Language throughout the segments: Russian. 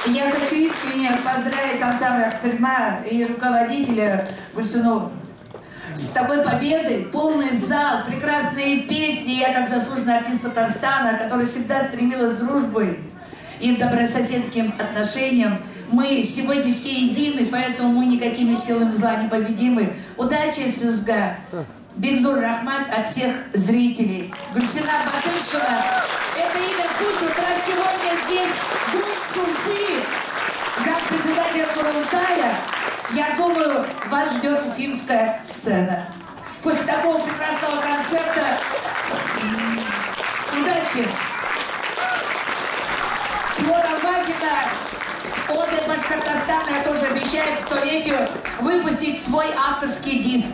Я хочу искренне поздравить ансамбль Ахтырма и руководителя Гульсунову с такой победой. Полный зал, прекрасные песни. Я как заслуженный артист Татарстана, который всегда стремилась к дружбе и к добрососедским отношениям. Мы сегодня все едины, поэтому мы никакими силами зла не победимы. Удачи, Сюзга! Бигзур Рахмат от всех зрителей. Гульсина Батышева. Это имя пусть утра сегодня здесь. Гульсуфы, зампредседателя Курултая. Я думаю, вас ждет уфимская сцена. После такого прекрасного концерта удачи. Флора Вагина с Одой Башкортостана тоже обещает к столетию выпустить свой авторский диск.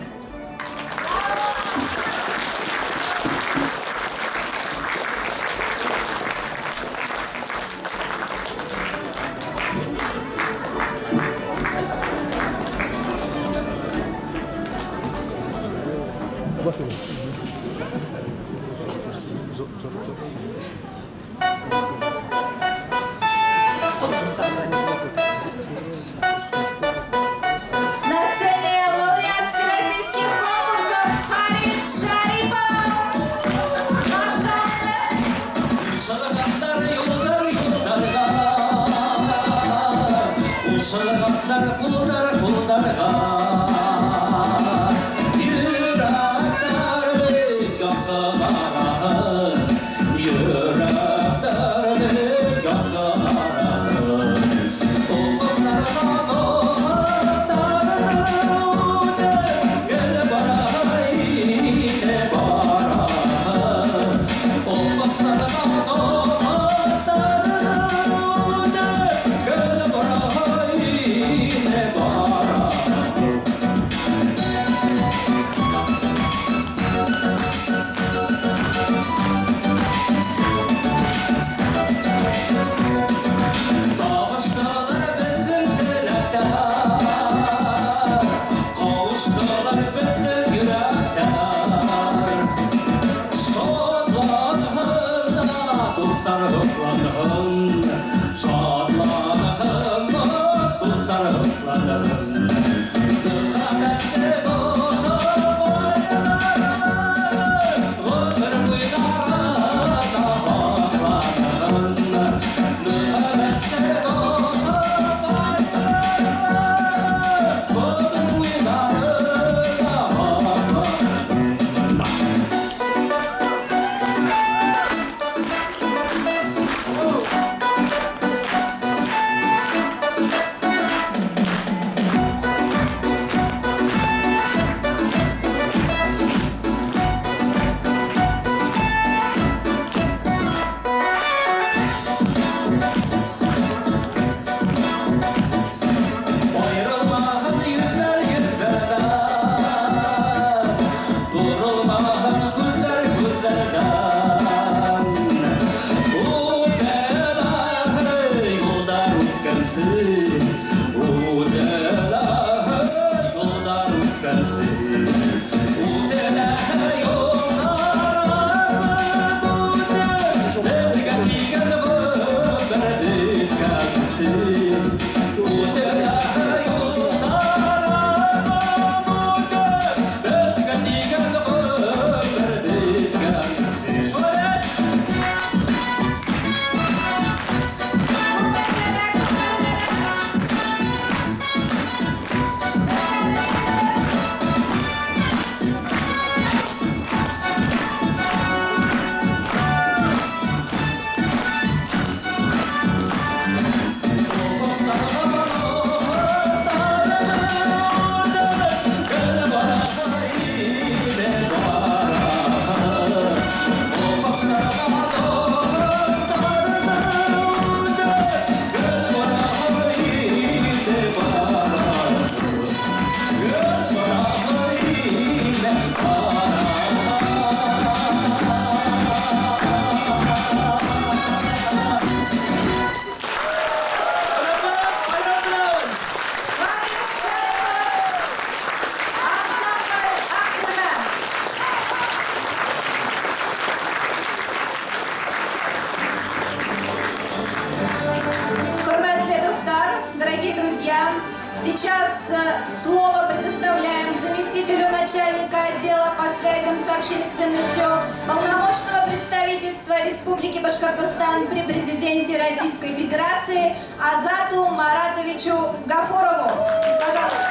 Сейчас слово предоставляем заместителю начальника отдела по связям с общественностью полномочного представительства Республики Башкортостан при президенте Российской Федерации Азату Маратовичу Гафурову. Пожалуйста.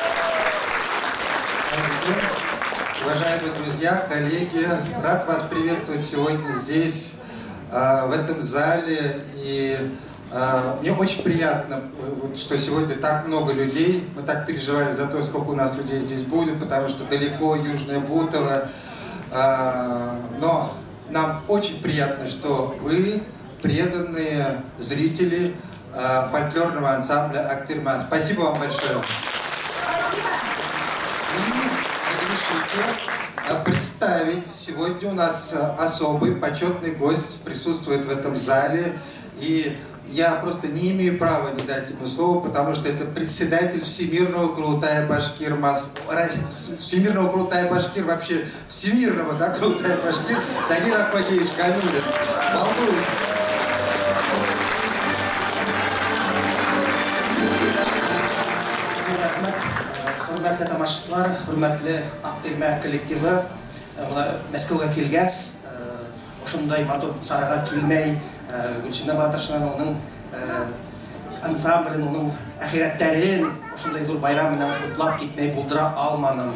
Уважаемые друзья, коллеги, рад вас приветствовать сегодня здесь, в этом зале. И мне очень приятно, что сегодня так много людей. Мы так переживали за то, сколько у нас людей здесь будет, потому что далеко Южное Бутово. Но нам очень приятно, что вы преданные зрители фольклорного ансамбля «Актырман». Спасибо вам большое. Представить. Сегодня у нас особый почетный гость присутствует в этом зале. И я просто не имею права не дать ему слово, потому что это председатель Всемирного Курултая Башкир, Всемирного Курултая Башкир, вообще Всемирного, да, Курултая Башкир, Тагир Ахмадеевич Канулин. Волнуюсь. Hürmetli тамашчылар, hürmetli Актырман коллективы, Мәскәүгә килгәс, ошондай матур сарайга килмәй, Гөлсинә Батыршинаның ансамблен, оның әхирәтләрен ошондай зур байрам менән котлап китмәй булдыра алманым.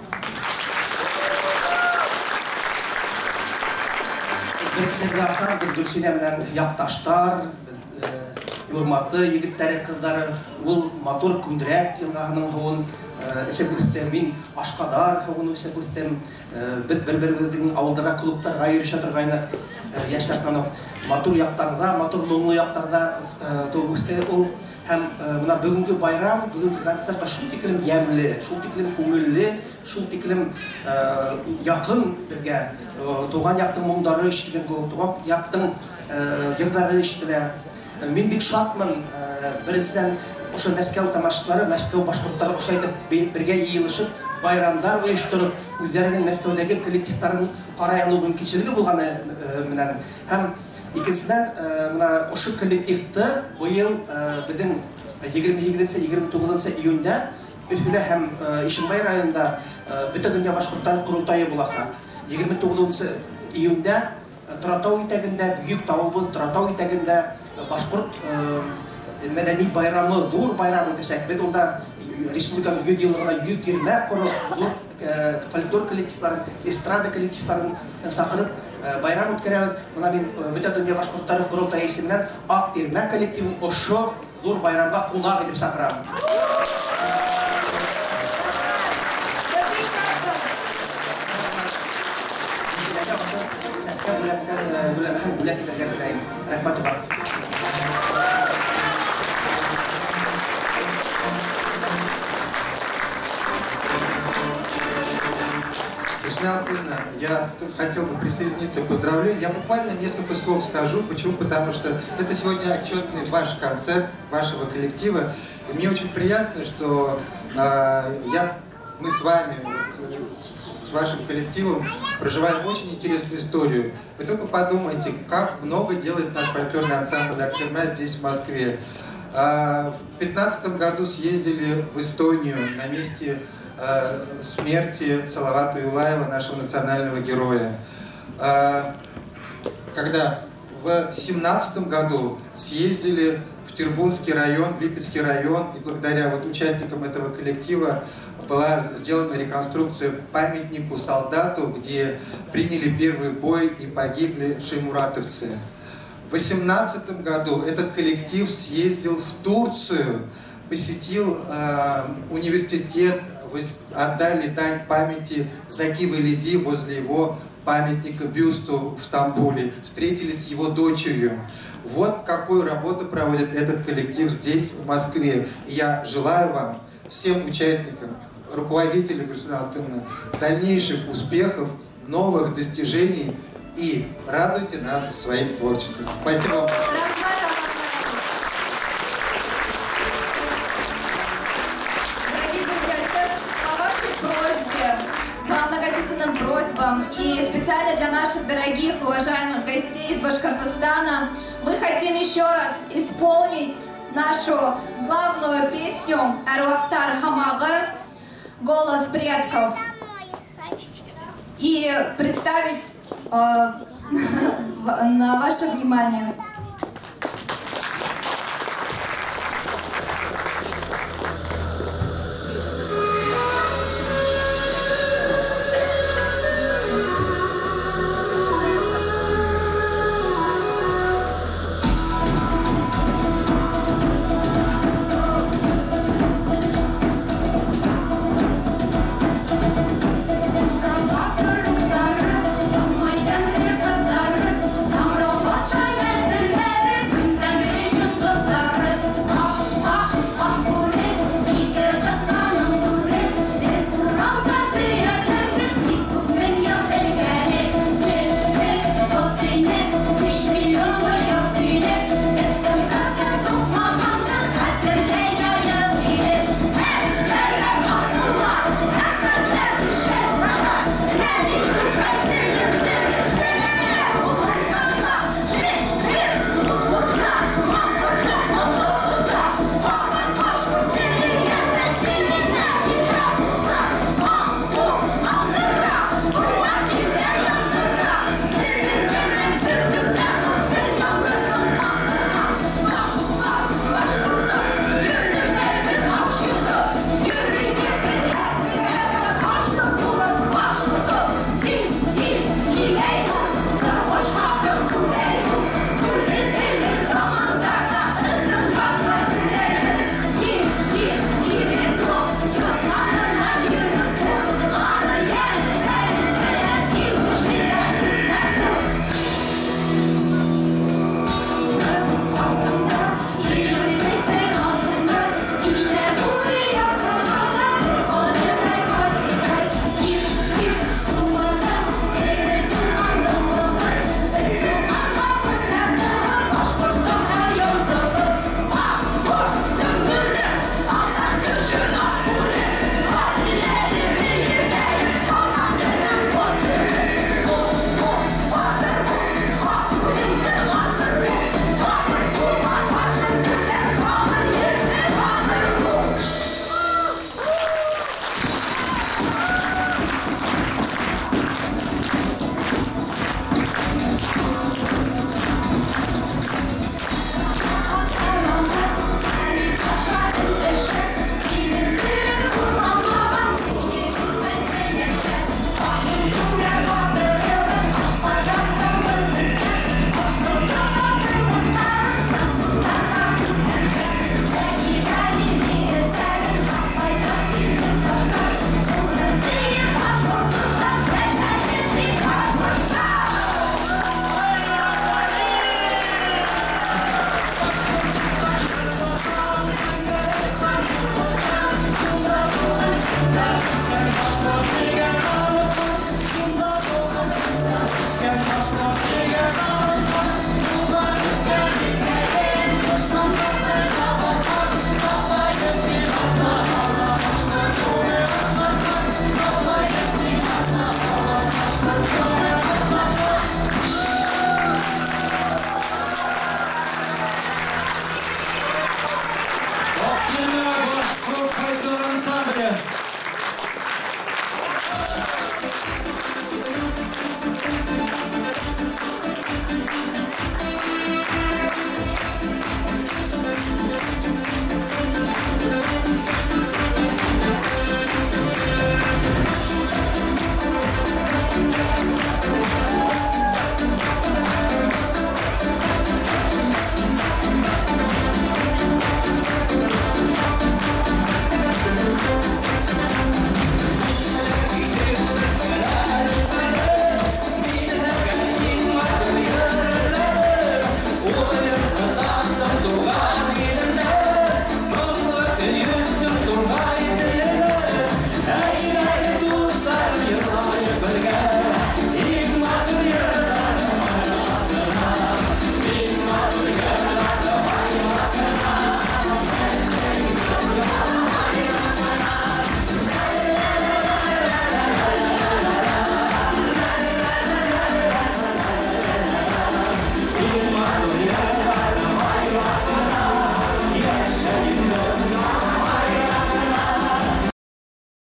Берсегә асар Гөлсинә менән якташтар, Юрматы егетләре, кызлары, ул матур Күндерәк елгаһының һуын Эсебүттем, мин Ашкадар һуын Эсебүттем, бер-беребезнең авылдагы клубларга йөришә торгайны, яшьләр матур яктарда, матур моңлы яктарда Тобүтте ул һәм менә бүгенге байрам, бүгенге концертта шул тиклем ямьле, шул тиклем күңелле, шул тиклем якын безгә туган яктың моңдары ишетелгән, туган яктың җырлары ишетелә. Мин бик шатмын, беренчедән ошо Мәскәү тамашчылары, Мәскәү башкортлары ошо итеп бергә йыелышып, байрамдар оештырып, үзләренең Мәскәүдәге коллективларын карай алу мөмкинчелеге булганы менән һәм икенчедән менә ошо коллективты быел безнең 28-29 июньдә Өфөлә һәм Ишембай районында Бөтен дөнья башкортлар курултайы булачак. 29 июньдә Торатау итәгендә, Бөек Тавыл Торатау итәгендә башкорт мәдәни байрамы, зур байрам үтәчәк. Без унда республиканың 100 еллыгына 120 фольклор коллективларын, эстрада коллективларын сакырып байрам үткәрәбез. Менә мин Бөтен дөнья башкортлары курултайы исеменнән Актырман коллективын ошо зур байрамга кунак итеп сакырам. Я хотел бы присоединиться к поздравлению. Я буквально несколько слов скажу. Почему? Потому что это сегодня отчетный ваш концерт, вашего коллектива. И мне очень приятно, что мы с вами, с вашим коллективом, проживаем очень интересную историю. Вы только подумайте, как много делает наш фольклорный ансамбль «Актырман» здесь, в Москве. В 2015 году съездили в Эстонию на месте смерти Салавата Юлаева, нашего национального героя. Когда в 2017 году съездили в Тербунский район, в Липецкий район, и благодаря участникам этого коллектива была сделана реконструкция памятнику солдату, где приняли первый бой и погибли шеймуратовцы. В 2018 году этот коллектив съездил в Турцию, посетил университет, отдали дань памяти Заки Велиди возле его памятника бюсту в Стамбуле, встретились с его дочерью. Вот какую работу проводит этот коллектив здесь, в Москве. И я желаю вам, всем участникам, руководителям дальнейших успехов, новых достижений и радуйте нас своим творчеством. Спасибо вам. Просьбам и специально для наших дорогих, уважаемых гостей из Башкортостана мы хотим еще раз исполнить нашу главную песню «Аруахтар Хамагы», «Голос предков». И представить на ваше внимание